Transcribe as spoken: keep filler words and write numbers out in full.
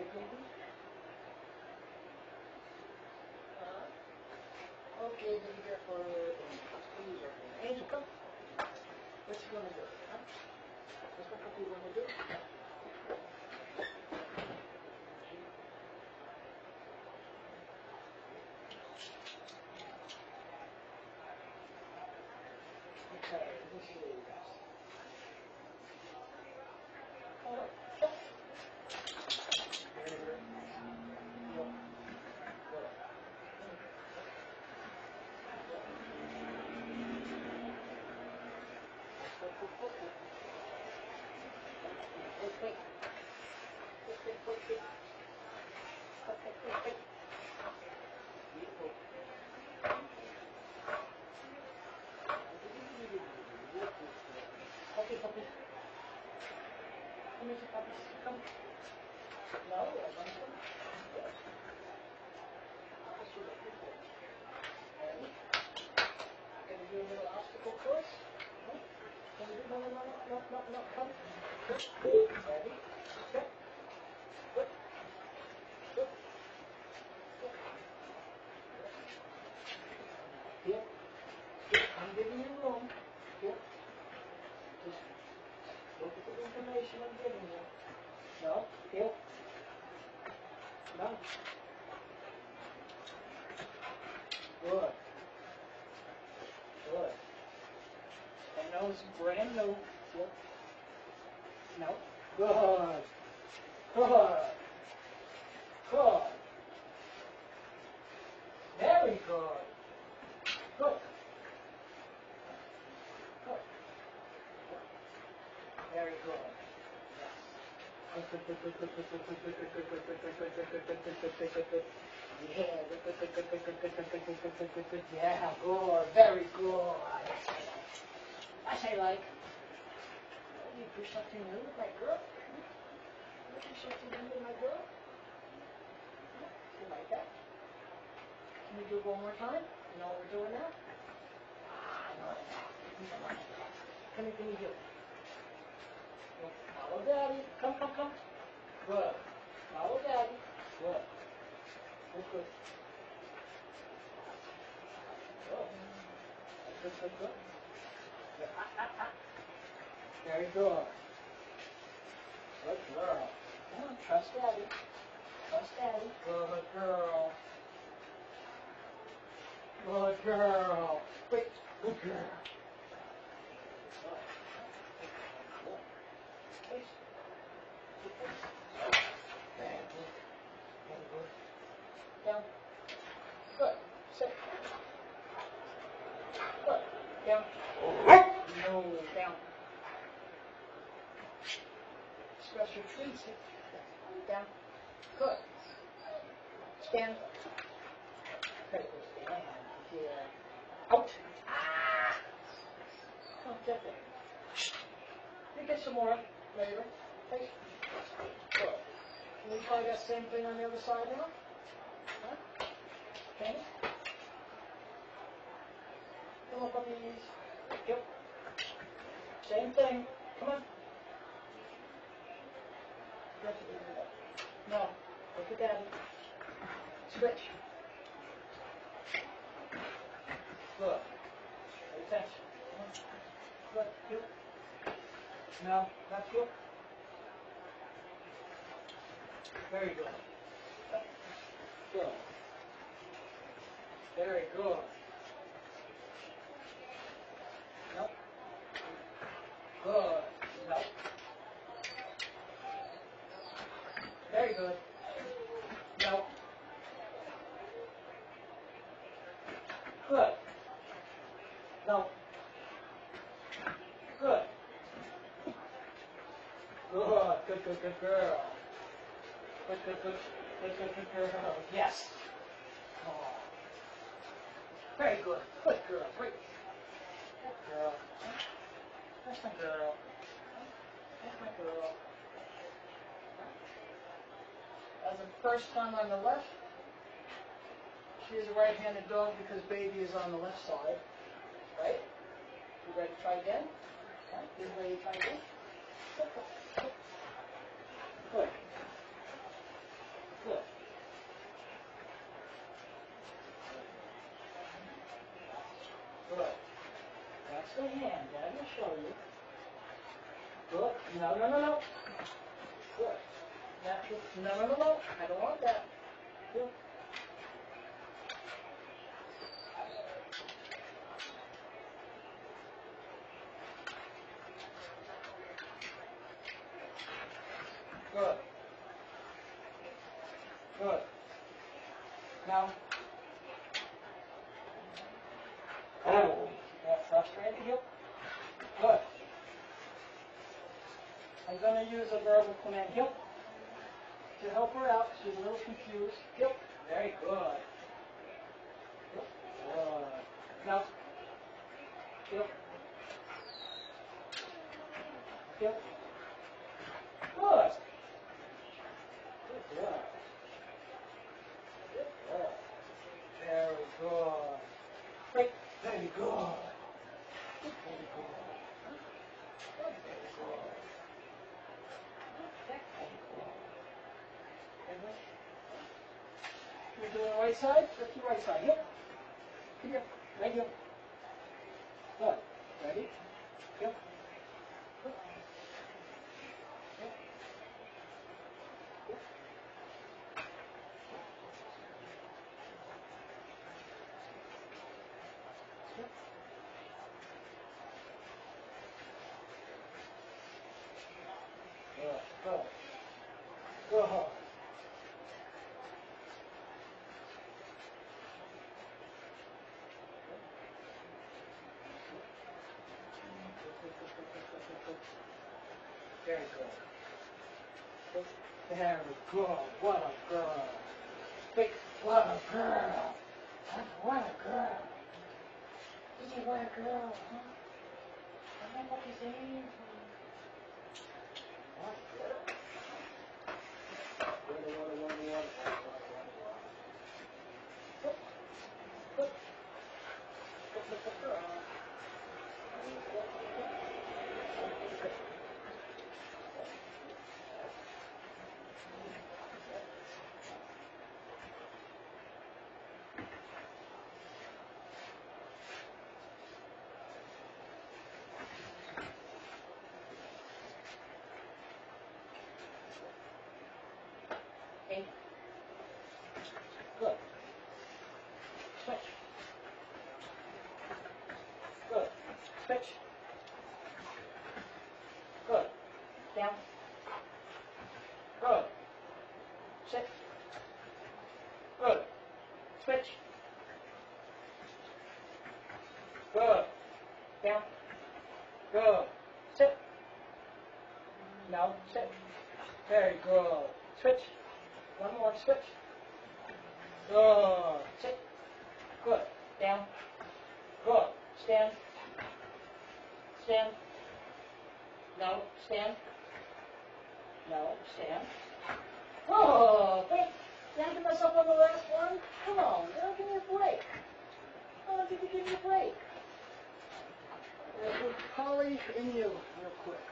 baby? Uh, okay, then you got for Angel. Angel, come. What you gonna do? Huh? What's what you gonna do? Okay, let me see. Oh, yep. Very good. Yep. Good. Quick, quick, quick, quick. Quick, quick. Quick, quick, quick, quick. Quick, quick, quick, quick. Beautiful. Puppy, puppy. Come here, puppy. Come. No, I don't come. Yes. That's what I think. Ready? Gonna do a little obstacle course? Huh? Can we do no, no, no, no, no, no, come. Good. Ready? Good. Good. Good. Good. Here. Here. I'm giving you room. Here. Just look at the information I'm giving you. No. Here. No. Good. Good. And those brand new. Yep. No. Good. Good. Good. Very good. Good. Good. Very good. Yes. Good, good, good, good, good, good, good, good, good, good, good, good, good, good, good, good, good, good, good, good. Yeah, good, good, good, good, good, good, good, good, good, good, good, good, good. Yeah, good. Very good. I say like. You do something new with my girl? You do something new with my girl? You like that? Can we do it one more time? You know what we're doing now? Ah, I know that. Come here, give me you. Follow daddy. Come, come, come. Good. Follow daddy. Good. Good, good. Good. Good, good, good. Good. Ah, ah, ah. Very good. Good girl. Come on, trust daddy. Trust daddy. Good girl. Good girl. Wait. Good girl. Good. Very good. Very good. Down. Good. Sit. Good. Down. No. Down. Express your treats. Down. Good. Stand. Very good. Stand. Yeah. Out. Ah. Come get it. You get some more later. Okay. Good. Can we try that same thing on the other side now? Huh? Okay. Come on, puppies. Yep. Same thing. Come on. No. Look at daddy. Switch. Good. Pay attention. Good. You. No. Not you. Very good. Good. Very good. Nope. Good. Nope. Very good. Nope. Good. No. Good. Good. Good, good, good girl. Good, good, good, good, good, good girl. Yes. Oh. Very good. Good girl. Great. Good girl. That's my girl. That's my girl. As the first time on the left, she is a right-handed dog because baby is on the left side. Right? You ready to try again? Okay. You ready to try again? Good. the hand. Dad will show you. Good. No, no, no, no. Good. That, no, no, no, no. I don't want that. Good. Good. Good. Now. Oh. That's up straight to hip. Good. I'm going to use a verbal command, hip, to help her out. She's a little confused. Hip. Very good. Hip. Good. Now. Hip. Hip. Good. Good job. Good job. Very good. Wait. Very good. Very good. Very good. You're doing right side? That's your right side. Yep. Here. Right here. Good. Ready? Yep. Good. Yep. Yep. Yep. Good. Good. Good. Very good. Very good. What a girl. Big, what a girl. What a girl. Gee, what a girl, huh? I don't know what he's saying. What a girl. What a, what a, what a, what a, what a, Good. Good. Good, good, good girl. Okay. Good. Switch. Good. Switch. Good. Down. Good. Sit. Good. Switch. Good. Down. Good. Sit. No. Sit. Very good. Switch. One more. Switch. Good. Sit. Good. Down. Good. Stand. Stand. No. Stand. No. Stand. Oh, wait. Did I give myself on the last one? Come on. Now give me a break. Oh, did you give me a break? We'll call in you real quick.